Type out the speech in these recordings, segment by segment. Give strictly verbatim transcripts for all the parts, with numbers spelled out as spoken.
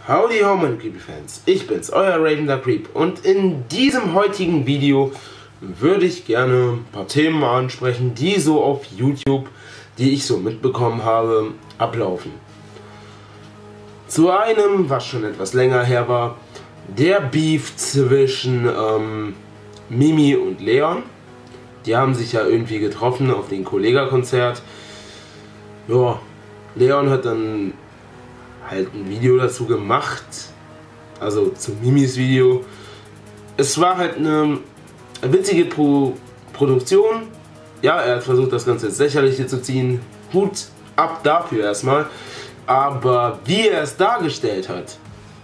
Howdy ho meine Creepy-Fans, ich bin's, euer Raven the Creep, und in diesem heutigen Video würde ich gerne ein paar Themen ansprechen, die so auf YouTube, die ich so mitbekommen habe, ablaufen. Zu einem, was schon etwas länger her war, der Beef zwischen ähm, Mimi und Leon. Die haben sich ja irgendwie getroffen auf dem Kollega-Konzert. Ja, Leon hat dann halt ein Video dazu gemacht, also zu Mimis Video. Es war halt eine witzige Pro Produktion. Ja, er hat versucht, das Ganze ins Lächerliche zu ziehen. Hut ab dafür erstmal. Aber wie er es dargestellt hat,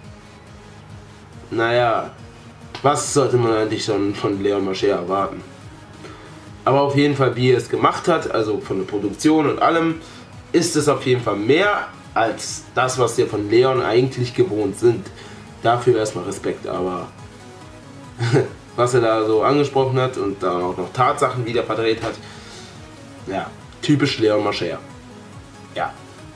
naja, was sollte man eigentlich schon von Leon Mascher erwarten? Aber auf jeden Fall, wie er es gemacht hat, also von der Produktion und allem, ist es auf jeden Fall mehr als das, was wir von Leon eigentlich gewohnt sind. Dafür erstmal Respekt, aber was er da so angesprochen hat und da auch noch Tatsachen wieder verdreht hat, ja, typisch Leon Mascher. Ja.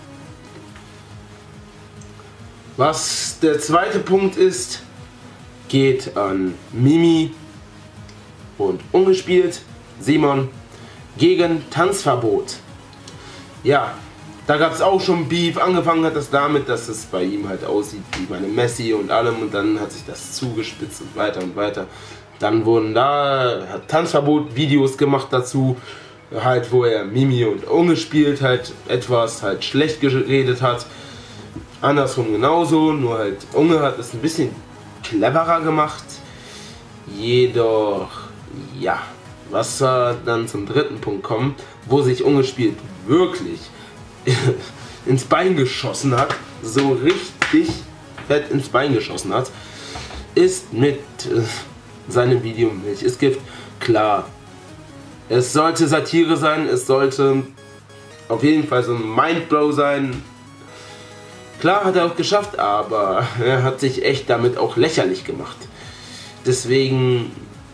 Was der zweite Punkt ist, geht an Mimi und Ungespielt Simon gegen Tanzverbot. Ja, da gab es auch schon Beef. Angefangen hat das damit, dass es bei ihm halt aussieht wie meine Messi und allem, und dann hat sich das zugespitzt und weiter und weiter. Dann wurden da, hat Tanzverbot Videos gemacht dazu, halt wo er Mimi und Ungespielt halt etwas halt schlecht geredet hat. Andersrum genauso, nur halt Unge hat es ein bisschen cleverer gemacht. Jedoch, ja, was wir dann zum dritten Punkt kommen, wo sich Ungespielt wirklich ins Bein geschossen hat, so richtig fett ins Bein geschossen hat, ist mit äh, seinem Video Milch ist Gift. Klar, es sollte Satire sein, es sollte auf jeden Fall so ein Mindblow sein. Klar, hat er auch geschafft, aber er hat sich echt damit auch lächerlich gemacht. Deswegen,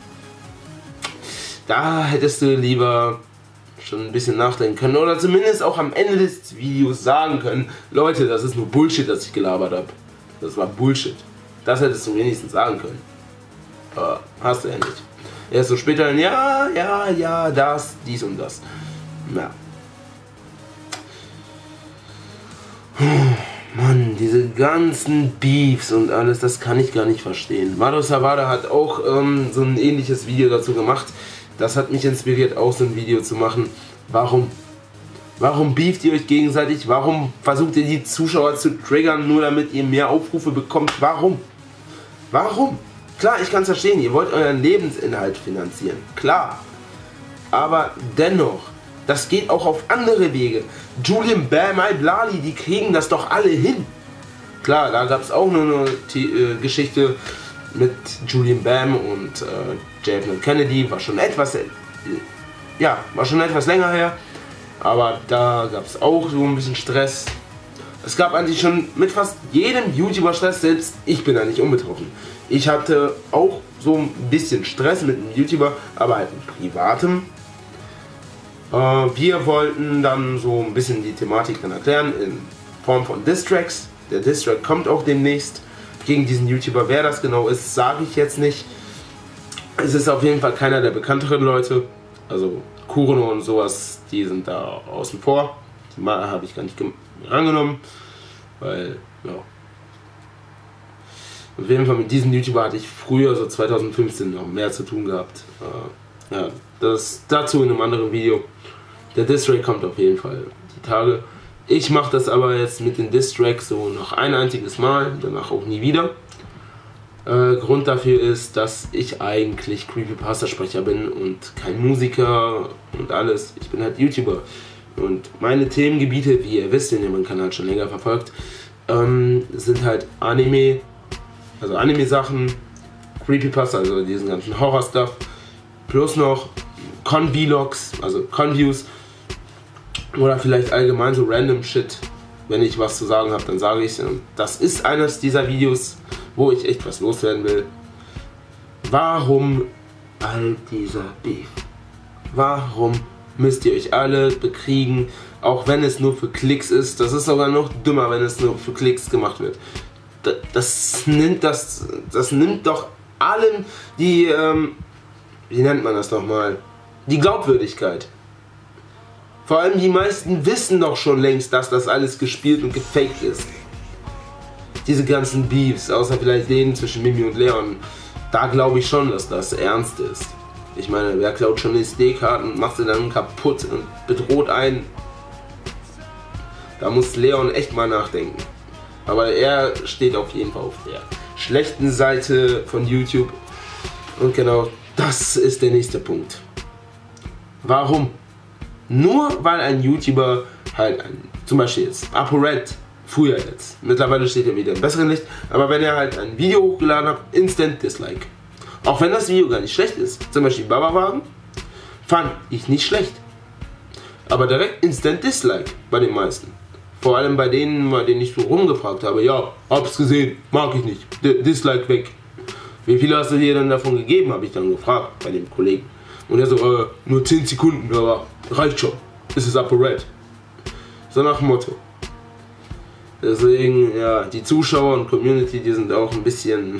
da hättest du lieber schon ein bisschen nachdenken können oder zumindest auch am Ende des Videos sagen können: Leute, das ist nur Bullshit, das ich gelabert habe. Das war Bullshit. Das hättest du wenigstens sagen können. Aber hast du ja nicht. Erst so später dann, ja, ja, ja, das, dies und das. Na. Mann, diese ganzen Beefs und alles, das kann ich gar nicht verstehen. Mado Savada hat auch ähm, so ein ähnliches Video dazu gemacht. Das hat mich inspiriert, auch so ein Video zu machen. Warum? Warum beeft ihr euch gegenseitig? Warum versucht ihr die Zuschauer zu triggern, nur damit ihr mehr Aufrufe bekommt? Warum? Warum? Klar, ich kann es verstehen, ihr wollt euren Lebensinhalt finanzieren. Klar. Aber dennoch, das geht auch auf andere Wege. Julian Bam, Iblali, die kriegen das doch alle hin. Klar, da gab es auch nur eine äh, Geschichte mit Julian Bam und äh, J F Kennedy, war schon etwas, äh, ja, war schon etwas länger her, aber da gab es auch so ein bisschen Stress. Es gab eigentlich schon mit fast jedem YouTuber Stress, selbst ich bin da nicht unbetroffen. Ich hatte auch so ein bisschen Stress mit einem YouTuber, aber halt in privatem. Äh, wir wollten dann so ein bisschen die Thematik dann erklären in Form von Diss-Tracks. Der Diss-Track kommt auch demnächst gegen diesen YouTuber. Wer das genau ist, sage ich jetzt nicht. Es ist auf jeden Fall keiner der bekannteren Leute. Also Kurono und sowas, die sind da außen vor. Die habe ich gar nicht rangenommen, weil, ja. Auf jeden Fall mit diesem YouTuber hatte ich früher, so zweitausendfünfzehn, noch mehr zu tun gehabt. Äh, ja, das dazu in einem anderen Video. Der Diss-Track kommt auf jeden Fall die Tage. Ich mache das aber jetzt mit den Diss-Tracks so noch ein einziges Mal, danach auch nie wieder. Äh, Grund dafür ist, dass ich eigentlich Creepypasta-Sprecher bin und kein Musiker und alles. Ich bin halt YouTuber. Und meine Themengebiete, wie ihr wisst, wenn ihr meinen Kanal schon länger verfolgt, ähm, sind halt Anime, also Anime-Sachen, Creepypasta, also diesen ganzen Horror-Stuff, plus noch Con-Vlogs, also Con-Views, oder vielleicht allgemein so random Shit. Wenn ich was zu sagen habe, dann sage ich es. Das ist eines dieser Videos, wo ich echt was loswerden will. Warum all dieser Beef? Warum müsst ihr euch alle bekriegen, auch wenn es nur für Klicks ist? Das ist sogar noch dümmer, wenn es nur für Klicks gemacht wird. das nimmt das, das nimmt doch allen die, ähm, wie nennt man das nochmal, die Glaubwürdigkeit. Vor allem die meisten wissen doch schon längst, dass das alles gespielt und gefaked ist. Diese ganzen Beefs, außer vielleicht denen zwischen Mimi und Leon, da glaube ich schon, dass das ernst ist. Ich meine, wer klaut schon S D-Karten und macht sie dann kaputt und bedroht einen? Da muss Leon echt mal nachdenken. Aber er steht auf jeden Fall auf der schlechten Seite von YouTube. Und genau das ist der nächste Punkt. Warum? Nur weil ein YouTuber halt, ein, zum Beispiel jetzt ApoRed, früher jetzt, mittlerweile steht er wieder im besseren Licht, aber wenn er halt ein Video hochgeladen hat, Instant Dislike. Auch wenn das Video gar nicht schlecht ist, zum Beispiel Baba-Wagen, fand ich nicht schlecht. Aber direkt Instant Dislike bei den meisten. Vor allem bei denen, bei denen ich so rumgefragt habe, ja, hab's gesehen, mag ich nicht, D Dislike weg. Wie viele hast du dir dann davon gegeben, habe ich dann gefragt bei dem Kollegen. Und er so, äh, nur zehn Sekunden, aber reicht schon, ist es ApoRed. So nach dem Motto. Deswegen, ja, die Zuschauer und Community, die sind auch ein bisschen...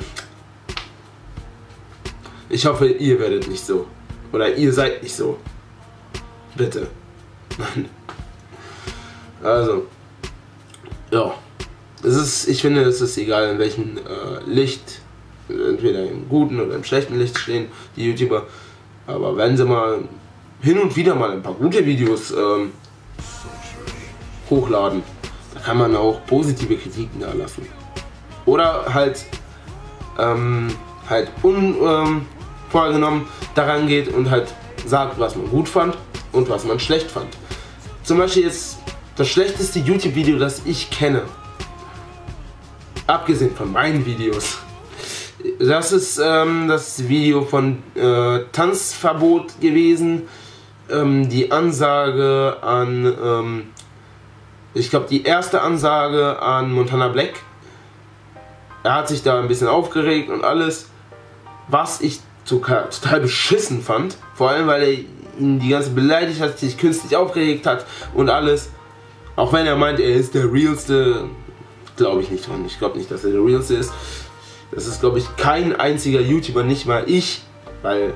Ich hoffe, ihr werdet nicht so. Oder ihr seid nicht so. Bitte. Nein. Also. Ja. Es ist, ich finde, es ist egal, in welchem äh, Licht, entweder im guten oder im schlechten Licht stehen, die YouTuber. Aber wenn sie mal hin und wieder mal ein paar gute Videos ähm, hochladen, da kann man auch positive Kritiken da lassen. Oder halt, ähm, halt unvorgenommen ähm, daran geht und halt sagt, was man gut fand und was man schlecht fand. Zum Beispiel jetzt das schlechteste YouTube-Video, das ich kenne, abgesehen von meinen Videos, das ist ähm, das Video von äh, Tanzverbot gewesen. Ähm, die Ansage an, ähm, ich glaube die erste Ansage an Montana Black. Er hat sich da ein bisschen aufgeregt und alles, was ich total, total beschissen fand. Vor allem, weil er ihn die ganze beleidigt hat, sich künstlich aufgeregt hat und alles. Auch wenn er meint, er ist der Realste, glaube ich nicht dran. Ich glaube nicht, dass er der Realste ist. Das ist, glaube ich, kein einziger YouTuber, nicht mal ich, weil,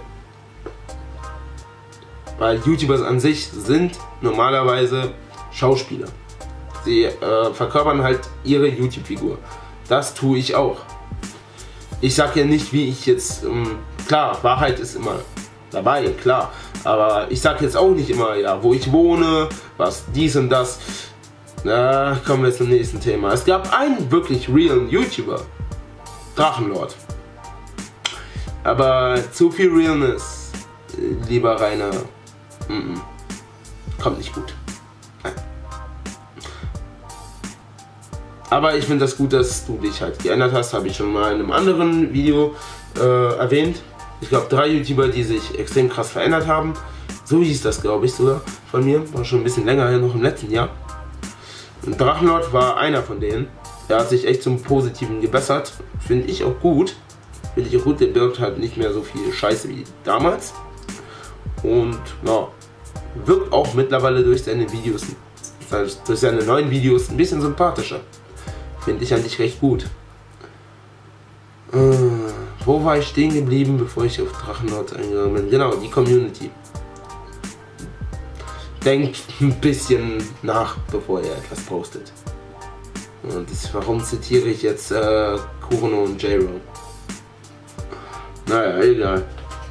weil YouTuber an sich sind normalerweise Schauspieler. Sie äh, verkörpern halt ihre YouTube-Figur. Das tue ich auch. Ich sage ja nicht, wie ich jetzt, ähm, klar, Wahrheit ist immer dabei, klar, aber ich sage jetzt auch nicht immer, ja, wo ich wohne, was dies und das. Na, kommen wir zum nächsten Thema. Es gab einen wirklich realen YouTuber, Drachenlord. Aber zu viel Realness, lieber Rainer, mm -mm. kommt nicht gut. Nein. Aber ich finde das gut, dass du dich halt geändert hast, habe ich schon mal in einem anderen Video äh, erwähnt. Ich glaube, drei YouTuber, die sich extrem krass verändert haben. So hieß das, glaube ich, sogar von mir. War schon ein bisschen länger her, noch im letzten Jahr. Und Drachenlord war einer von denen. Er hat sich echt zum Positiven gebessert. Finde ich auch gut. Finde ich auch gut, der birgt halt nicht mehr so viel Scheiße wie damals. Und ja, wirkt auch mittlerweile durch seine Videos, durch seine neuen Videos ein bisschen sympathischer. Finde ich eigentlich recht gut. Äh, wo war ich stehen geblieben, bevor ich auf Drachenlord eingegangen bin? Genau, die Community. Denkt ein bisschen nach, bevor ihr etwas postet. Und das, warum zitiere ich jetzt äh, Kurono und J-Ro? Naja, egal.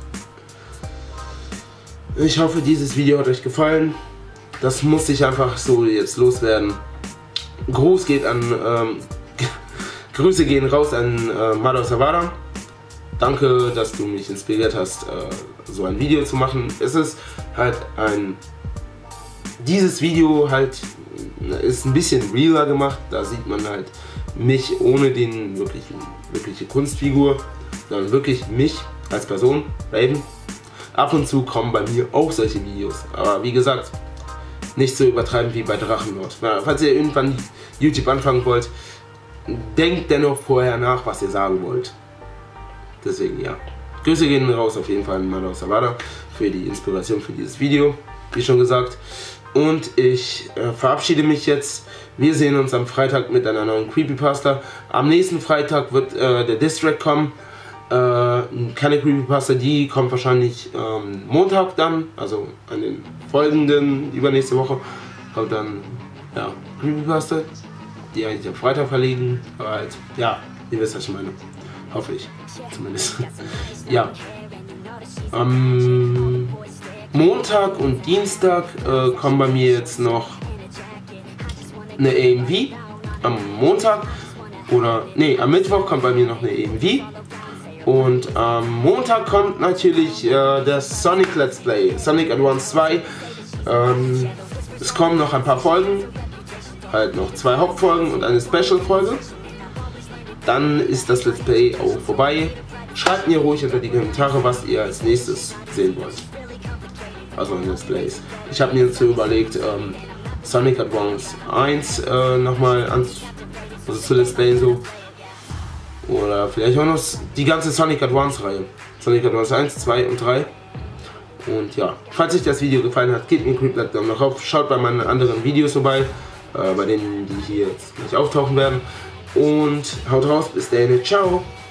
Ich hoffe, dieses Video hat euch gefallen. Das muss ich einfach so jetzt loswerden. Gruß geht an, ähm, Grüße gehen raus an äh, Mado Savada. Danke, dass du mich inspiriert hast, äh, so ein Video zu machen. Es ist halt ein, dieses Video halt ist ein bisschen realer gemacht. Da sieht man halt mich ohne den wirklichen, wirkliche Kunstfigur, sondern wirklich mich als Person, Raven. Ab und zu kommen bei mir auch solche Videos, aber wie gesagt, nicht so übertreiben wie bei Drachenlord. Falls ihr irgendwann YouTube anfangen wollt, denkt dennoch vorher nach, was ihr sagen wollt. Deswegen ja. Grüße gehen raus auf jeden Fall an Mado Savada für die Inspiration für dieses Video. Wie schon gesagt, Und ich äh, verabschiede mich jetzt. Wir sehen uns am Freitag mit einer neuen Creepypasta. Am nächsten Freitag wird äh, der Diss-Track kommen. Äh, keine Creepypasta, die kommt wahrscheinlich ähm, Montag dann, also an den folgenden, übernächste Woche, kommt dann, ja, Creepypasta, die eigentlich am Freitag verlegen, aber halt, ja, ihr wisst, was ich meine. Hoffe ich, zumindest. Ja. Am Montag und Dienstag äh, kommen bei mir jetzt noch eine A M V. Am Montag, oder, nee, am Mittwoch kommt bei mir noch eine A M V. Und am Montag kommt natürlich äh, das Sonic Let's Play, Sonic Advance zwei. Ähm, es kommen noch ein paar Folgen, halt noch zwei Hauptfolgen und eine Special-Folge. Dann ist das Let's Play auch vorbei. Schreibt mir ruhig unter die Kommentare, was ihr als nächstes sehen wollt. Also in Let's Plays. Ich habe mir jetzt so überlegt, ähm, Sonic Advance eins äh, nochmal ans, also zu Let's Playen so. Oder vielleicht auch noch die ganze Sonic Advance Reihe. Sonic Advance eins, zwei und drei. Und ja, falls euch das Video gefallen hat, gebt mir einen Creep-Like Daumen nach oben. Schaut bei meinen anderen Videos vorbei, äh, bei denen, die hier jetzt nicht auftauchen werden. Und haut raus, bis dahin, ciao.